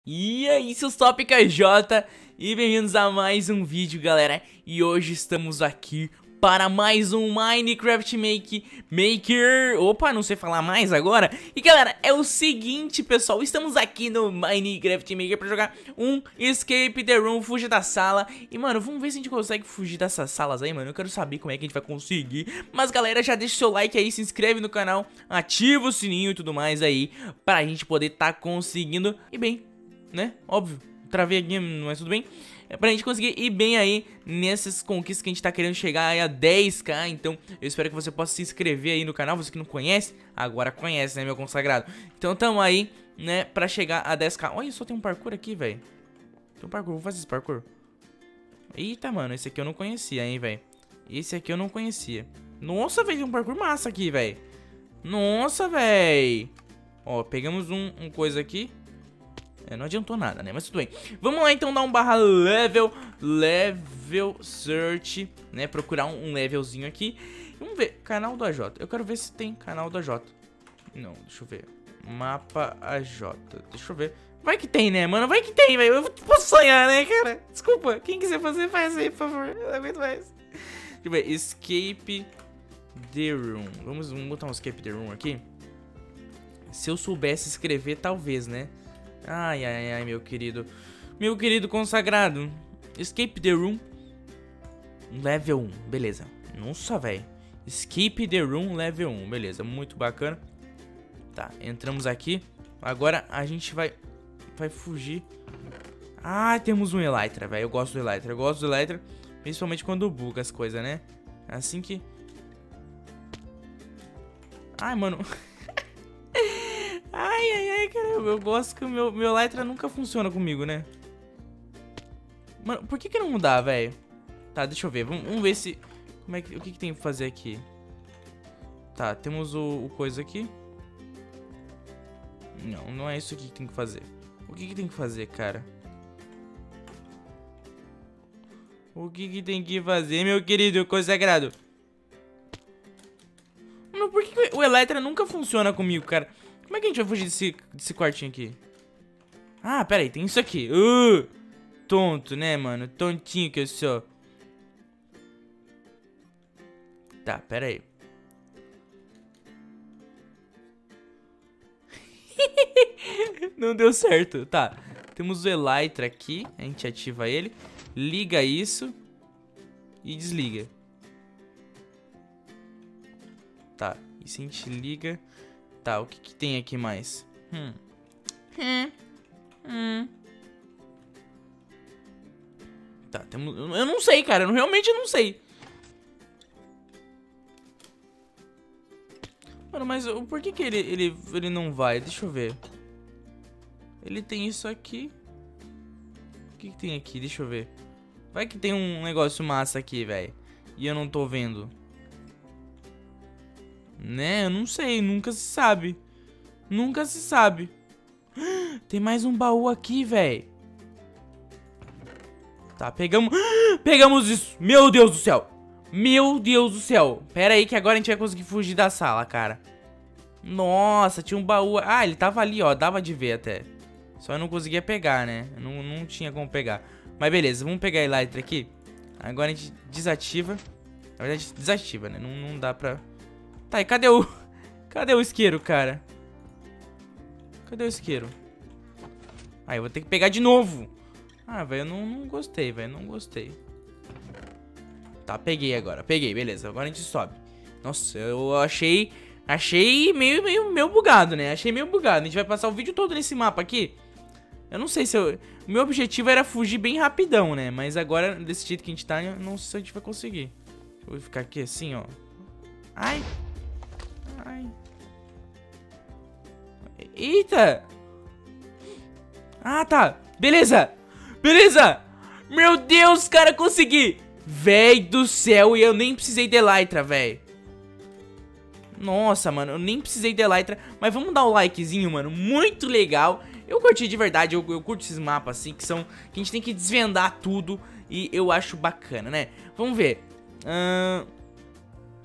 E aí, seus Top KJ, e bem-vindos a mais um vídeo, galera. E hoje estamos aqui para mais um Minecraft Maker. Opa, não sei falar mais agora. E galera, é o seguinte, pessoal, estamos aqui no Minecraft Maker para jogar um Escape the Room, fugir da sala. E mano, vamos ver se a gente consegue fugir dessas salas aí, mano. Eu quero saber como é que a gente vai conseguir. Mas galera, já deixa o seu like aí, se inscreve no canal, ativa o sininho e tudo mais aí, pra gente poder tá conseguindo ir bem, né? Óbvio, travei aqui, mas tudo bem. É pra gente conseguir ir bem aí nessas conquistas que a gente tá querendo chegar aí a 10k. Então eu espero que você possa se inscrever aí no canal. Você que não conhece, agora conhece, né, meu consagrado? Então tamo aí, né, pra chegar a 10k. Olha, só tem um parkour aqui, velho. Tem um parkour, vou fazer esse parkour. Eita, mano, esse aqui eu não conhecia, hein, velho. Esse aqui eu não conhecia. Nossa, velho, tem um parkour massa aqui, velho. Nossa, velho. Ó, pegamos um coisa aqui. Não adiantou nada, né? Mas tudo bem. Vamos lá, então, dar um barra level search, né? Procurar um levelzinho aqui. Vamos ver. Canal do AJ. Eu quero ver se tem canal do AJ. Não, deixa eu ver. Mapa AJ. Deixa eu ver. Vai que tem, né, mano? Vai que tem, velho. Eu posso sonhar, né, cara? Desculpa. Quem quiser fazer, faz aí, por favor. Eu não aguento mais. Deixa eu ver. Escape the Room. Vamos botar um Escape the Room aqui. Se eu soubesse escrever, talvez, né? Ai, ai, ai, meu querido. Meu querido consagrado. Escape the Room. Level 1, beleza. Nossa, velho. Escape the Room, level 1, beleza. Muito bacana. Tá, entramos aqui. Agora a gente vai fugir. Ah, temos um Elytra, velho. Eu gosto do Elytra. Eu gosto do Elytra, principalmente quando buga as coisas, né? Assim que... Ai, mano... Ai, ai, ai, cara, eu gosto que o meu Elytra nunca funciona comigo, né? Mano, por que não dá, velho? Tá, deixa eu ver, vamos ver se... o que tem que fazer aqui? Tá, temos o coisa aqui. Não é isso aqui que tem que fazer. O que tem que fazer, cara? O que tem que fazer, meu querido consagrado? Mano, por que o Elytra nunca funciona comigo, cara? Como é que a gente vai fugir desse quartinho aqui? Ah, pera aí, tem isso aqui. Tonto, né, mano? Tontinho que eu sou. Tá, pera aí. Não deu certo. Tá, temos o Elytra aqui. A gente ativa ele. Liga isso. E desliga. Tá, e se a gente liga... Tá, o que tem aqui mais? Tá, temos... Eu não sei, cara. Eu realmente não sei. Mano, mas por que ele não vai? Deixa eu ver. Ele tem isso aqui. O que tem aqui? Deixa eu ver. Vai que tem um negócio massa aqui, velho. E eu não tô vendo. Né, eu não sei, nunca se sabe. Nunca se sabe. Tem mais um baú aqui, velho. Tá, pegamos isso. Meu Deus do céu. Meu Deus do céu. Pera aí que agora a gente vai conseguir fugir da sala, cara. Nossa, tinha um baú. Ah, ele tava ali, ó, dava de ver até. Só eu não conseguia pegar, né? Não tinha como pegar. Mas beleza, vamos pegar a Elytra aqui. Agora a gente desativa. Na verdade, desativa, né? Não dá pra... Tá, e cadê o isqueiro, cara? Cadê o isqueiro? Ah, eu vou ter que pegar de novo. Ah, velho, eu não gostei, velho. Não gostei. Tá, peguei agora. Peguei, beleza. Agora a gente sobe. Nossa, eu achei meio bugado, né? Achei meio bugado. A gente vai passar o vídeo todo nesse mapa aqui. Eu não sei se eu... O meu objetivo era fugir bem rapidão, né? Mas agora, desse jeito que a gente tá, eu não sei se a gente vai conseguir. Eu vou ficar aqui assim, ó. Ai. Ai. Eita. Ah, tá. Beleza. Beleza. Meu Deus, cara, consegui. Véi do céu, e eu nem precisei de Elytra, véi. Nossa, mano, eu nem precisei de Elytra. Mas vamos dar o likezinho, mano. Muito legal. Eu curti de verdade, eu curto esses mapas assim, que a gente tem que desvendar tudo. E eu acho bacana, né? Vamos ver.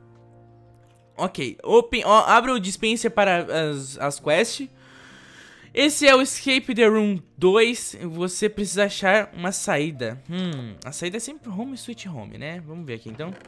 Ok, abre o dispenser para as quests. Esse é o Escape the Room 2. Você precisa achar uma saída. A saída é sempre home sweet home, né? Vamos ver aqui então.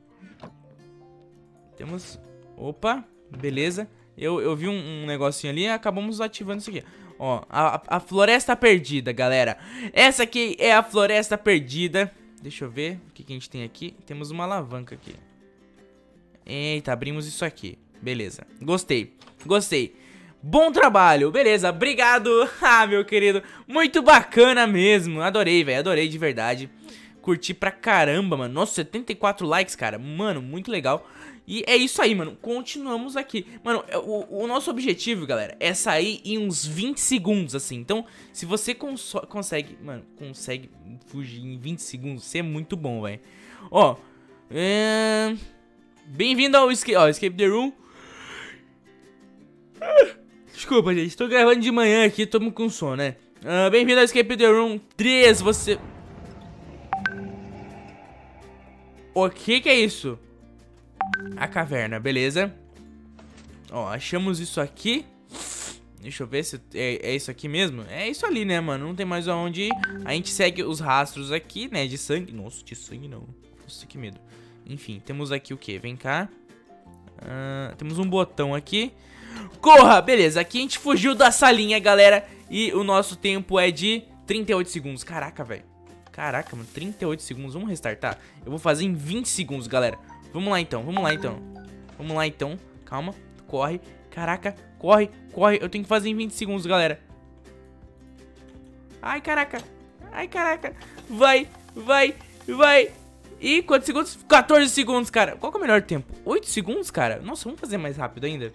Temos... Opa, beleza. Eu vi um negocinho ali e acabamos ativando isso aqui. Ó, a floresta perdida, galera. Essa aqui é a floresta perdida. Deixa eu ver o que a gente tem aqui. Temos uma alavanca aqui. Eita, abrimos isso aqui. Beleza, gostei, gostei. Bom trabalho, beleza, obrigado. Ah, meu querido, muito bacana mesmo. Adorei, velho, adorei de verdade. Curti pra caramba, mano. Nossa, 74 likes, cara. Mano, muito legal. E é isso aí, mano, continuamos aqui. Mano, o nosso objetivo, galera, é sair em uns 20 segundos, assim. Então, se você consegue, mano, consegue fugir em 20 segundos, você é muito bom, velho. Ó, bem-vindo ao Escape the Room. Desculpa, gente, tô gravando de manhã aqui, tô com sono, né? Bem-vindo ao Escape the Room 3, você... O que é isso? A caverna, beleza. Ó, achamos isso aqui. Deixa eu ver se é isso aqui mesmo. É isso ali, né, mano? Não tem mais aonde ir. A gente segue os rastros aqui, né, de sangue. Nossa, de sangue não. Nossa, que medo. Enfim, temos aqui o que? Vem cá. Temos um botão aqui. Corra! Beleza, aqui a gente fugiu da salinha, galera. E o nosso tempo é de 38 segundos. Caraca, velho. Caraca, mano, 38 segundos. Vamos restartar? Eu vou fazer em 20 segundos, galera. Vamos lá, então. Vamos lá, então. Vamos lá, então. Calma. Corre. Caraca. Corre. Corre. Eu tenho que fazer em 20 segundos, galera. Ai, caraca. Ai, caraca. Vai. Vai. Vai. E quantos segundos? 14 segundos, cara. Qual que é o melhor tempo? 8 segundos, cara? Nossa, vamos fazer mais rápido ainda.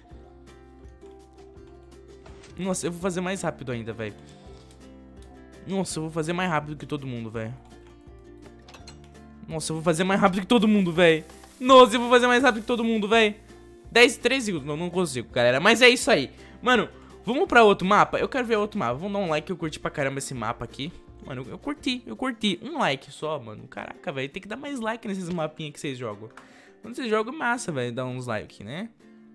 Nossa, eu vou fazer mais rápido ainda, velho. Nossa, eu vou fazer mais rápido que todo mundo, velho. Nossa, eu vou fazer mais rápido que todo mundo, velho. Nossa, eu vou fazer mais rápido que todo mundo, velho. 13 segundos. Não consigo, galera. Mas é isso aí. Mano, vamos pra outro mapa? Eu quero ver outro mapa. Vamos dar um like, eu curti pra caramba esse mapa aqui. Mano, eu curti. Um like só, mano. Caraca, velho. Tem que dar mais like nesses mapinhas que vocês jogam. Quando vocês jogam, massa, velho. Dá uns likes, né?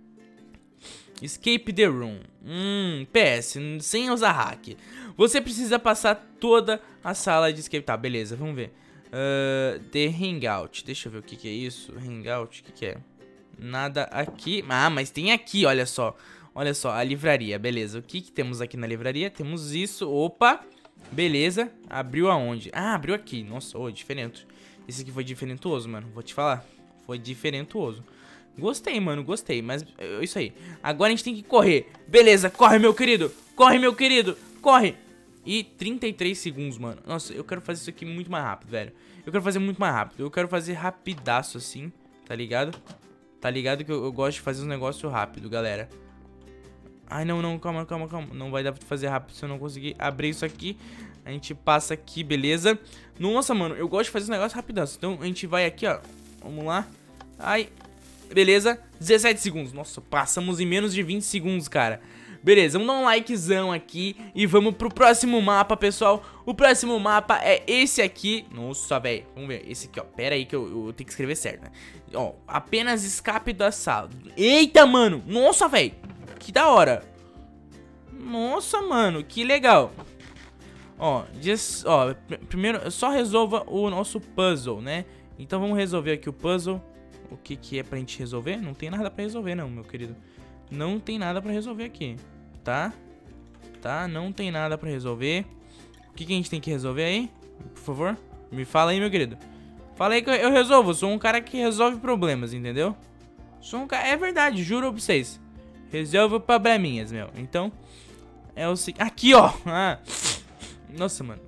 Escape the Room. PS, sem usar hack. Você precisa passar toda a sala de escape. Tá, beleza, vamos ver. The Hangout. Deixa eu ver o que é isso. Hangout, o que é? Nada aqui. Ah, mas tem aqui, olha só. Olha só, a livraria, beleza. O que temos aqui na livraria? Temos isso, opa. Beleza, abriu aonde? Ah, abriu aqui, nossa, diferente. Esse aqui foi diferentuoso, mano, vou te falar. Foi diferentuoso. Gostei, mano, gostei, mas é isso aí. Agora a gente tem que correr. Beleza, corre, meu querido. Corre, meu querido, corre. E 33 segundos, mano. Nossa, eu quero fazer isso aqui muito mais rápido, velho. Eu quero fazer muito mais rápido. Eu quero fazer rapidaço assim, tá ligado? Tá ligado que eu gosto de fazer os negócios rápido, galera. Ai, não, calma. Não vai dar pra fazer rápido se eu não conseguir abrir isso aqui. A gente passa aqui, beleza. Nossa, mano, eu gosto de fazer os negócios rapidaço. Então a gente vai aqui, ó. Vamos lá. Ai, beleza, 17 segundos. Nossa, passamos em menos de 20 segundos, cara. Beleza, vamos dar um likezão aqui e vamos pro próximo mapa, pessoal. O próximo mapa é esse aqui. Nossa, velho, vamos ver, esse aqui, ó. Pera aí que eu tenho que escrever certo, né? Ó, apenas escape da sala. Eita, mano, nossa, velho, que da hora. Nossa, mano, que legal. Ó, primeiro, só resolva o nosso puzzle, né? Então vamos resolver aqui o puzzle. O que é pra gente resolver? Não tem nada pra resolver não, meu querido. Não tem nada pra resolver aqui, tá? Tá, não tem nada pra resolver. O que a gente tem que resolver aí? Por favor, me fala aí, meu querido. Fala aí que eu resolvo, sou um cara que resolve problemas, entendeu? Sou um cara, é verdade, juro pra vocês. Resolvo probleminhas, meu. Então, é o seguinte. Aqui, ó. Nossa, mano.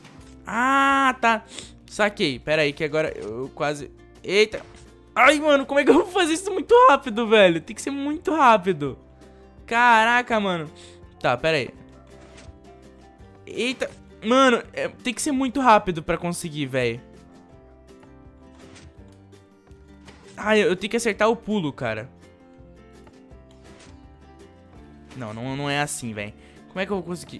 Ah, tá. Saquei, pera aí que agora eu quase... Eita. Ai, mano, como é que eu vou fazer isso muito rápido, velho? Tem que ser muito rápido. Caraca, mano. Tá, pera aí. Eita. Mano, tem que ser muito rápido pra conseguir, velho. Ai, eu tenho que acertar o pulo, cara. Não é assim, velho. Como é que eu vou conseguir?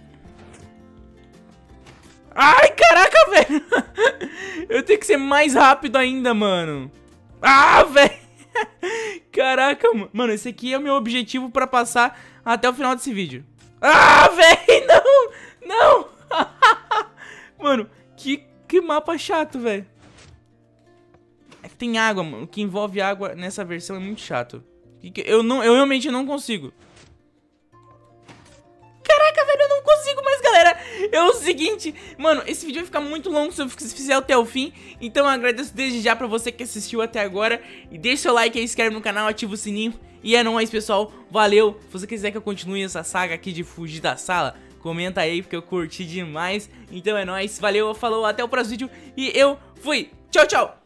Ai, caraca, velho. Eu tenho que ser mais rápido ainda, mano. Ah, velho. Caraca, mano. Esse aqui é o meu objetivo pra passar até o final desse vídeo. Ah, velho, não! Não! Mano, que mapa chato, velho. É que tem água, mano. O que envolve água nessa versão é muito chato. Eu realmente não consigo. Caraca, velho, eu não consigo mais, galera. É o seguinte, mano, esse vídeo vai ficar muito longo se eu fizer até o fim. Então eu agradeço desde já pra você que assistiu até agora. E deixa seu like aí, se inscreve no canal, ativa o sininho. E é nóis, pessoal, valeu. Se você quiser que eu continue essa saga aqui de fugir da sala, comenta aí, porque eu curti demais. Então é nóis, valeu, falou, até o próximo vídeo. E eu fui, tchau, tchau.